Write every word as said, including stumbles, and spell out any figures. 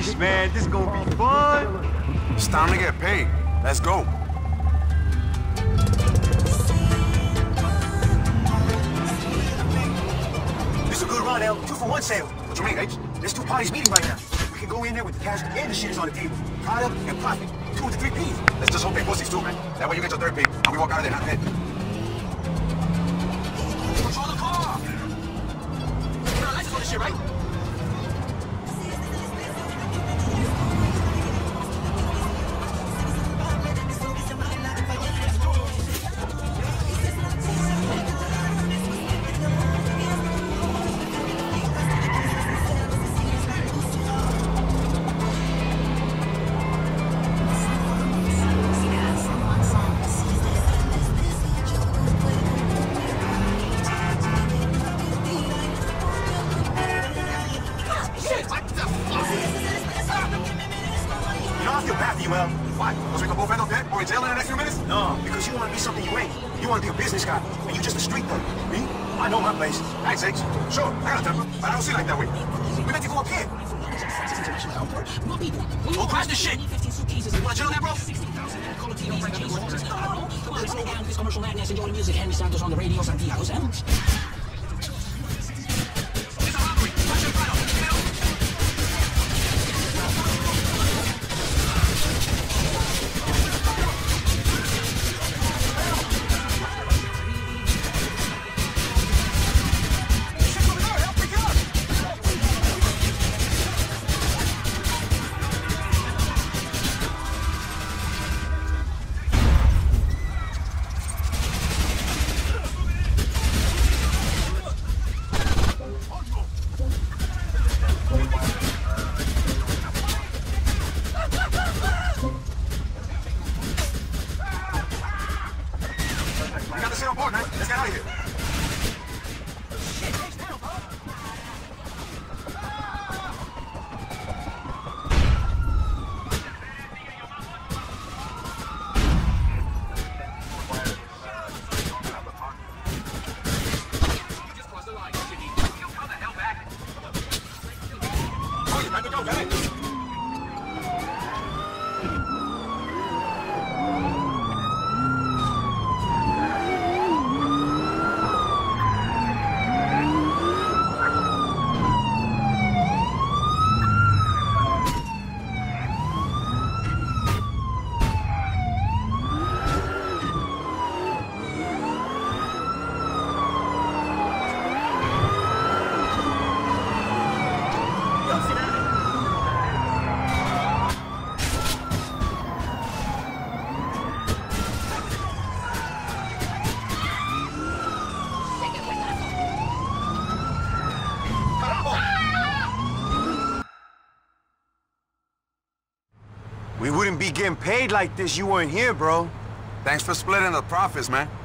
Sheesh, man, this is gonna be fun. It's time to get paid. Let's go. It's a good run, El. Two for one sale. What you mean, H? There's two parties meeting right now. We can go in there with the cash and the shares on the table. Product and profit. Two to three P's. Let's just hope they pussies too, man. That way you get your third P, and we walk out of there not dead. Control the car! You got license on this shit, right? Well, why? Because we can both end up dead or in jail in the next few minutes? No, because you want to be something you ain't. You want to be a business guy, and you just a street thug. Me? I know my place. Thanks, H. Sure, I got a temper, but I don't see like that way. We meant to go up here. Go crash this shit! You want to chill on that, bro? Commercial madness, enjoying music. Henry Santos on the radio, Santiago Sounds. Let's get out of here. Oh, you got to go, got it. We wouldn't be getting paid like this, you weren't here, bro. Thanks for splitting the profits, man.